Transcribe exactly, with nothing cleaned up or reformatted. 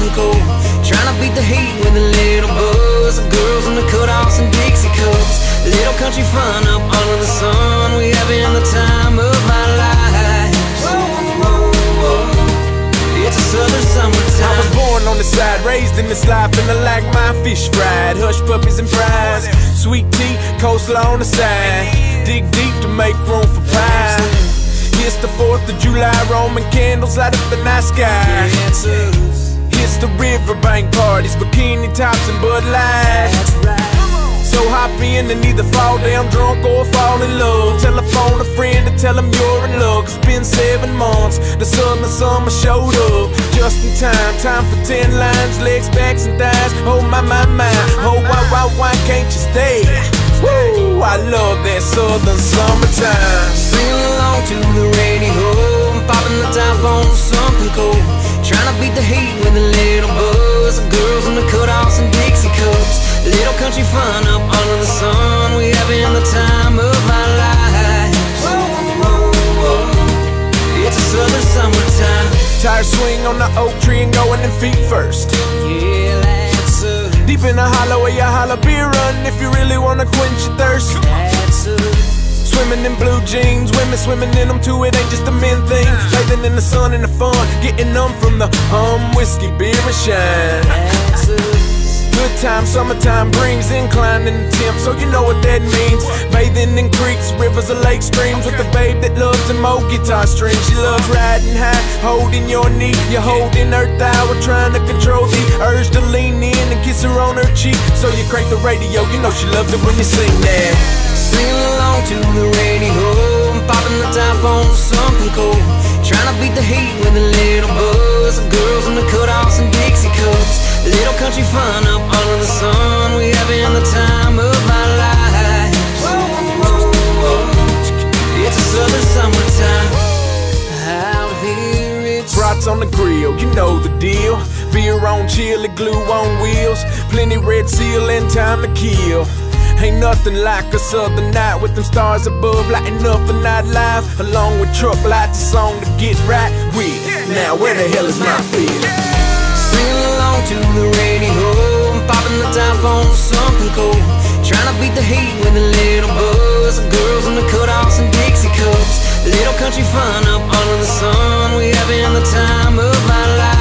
something cold. Trying to beat the heat with a little buzz of girls in the cutoffs and Dixie cups. Little country fun up under the sun. We having the time of our lives. It's a southern summertime. I was born on the side, raised in this life, and I like my fish fried. Hush puppies and fries, sweet tea, coleslaw on the side. Dig deep to make room for pie. It's the fourth of July, Roman candles light up the night sky. It's the riverbank parties, bikini tops and Bud Lights. So hop in and either fall down drunk or fall in love. Telephone a friend to tell them you're in love. It's been seven months, the southern summer showed up just in time. Time for ten lines, legs, backs and thighs. Oh my, my, my, oh why, why, why can't you stay? Woo, I love that southern summertime. Singing along to the radio, popping the top on something cold. Trying to beat the heat with a little buzz of girls in the cutoffs and Dixie cups. Little country fun up under the sun. We having the time of our lives. It's a southern summertime. Tire swing on the oak tree and going in feet first. Yeah, that's us. Deep in the hollow where you holler beer run if you really wanna quench your thirst. That's us. Swimming in blue jeans, women swimming in them too, it ain't just a men thing. Bathing in the sun and the fun, getting numb from the hum, whiskey, beer and shine. That's us. Good time, summertime brings incline in the temp, so you know what that means. Bathing in creeks, rivers, or lake streams with a babe that loves them old guitar strings. She loves riding high, holding your knee. You're holding her thigh, we're trying to control the urge to lean in and kiss her on her cheek. So you crank the radio, you know she loves it when you sing that. Singing along to the radio, popping the top on something cold. Trying to beat the heat with a little buzz of girls in the cutoffs and Dixie cups. Little country fun up under the sun. We having the time of our lives. It's a southern summertime. Out here it's Brats on the grill, you know the deal. Beer on chili, glue on wheels. Plenty red seal and time to kill. Ain't nothing like a southern night with them stars above lighting up the night life. Along with truck lights, a song to get right with. Now where the hell is my feet? singing along to the radio, popping the top on something cold. Trying to beat the heat with a little buzz of girls in the cutoffs and Dixie cups. Little country fun up under the sun. We having the time of our lives.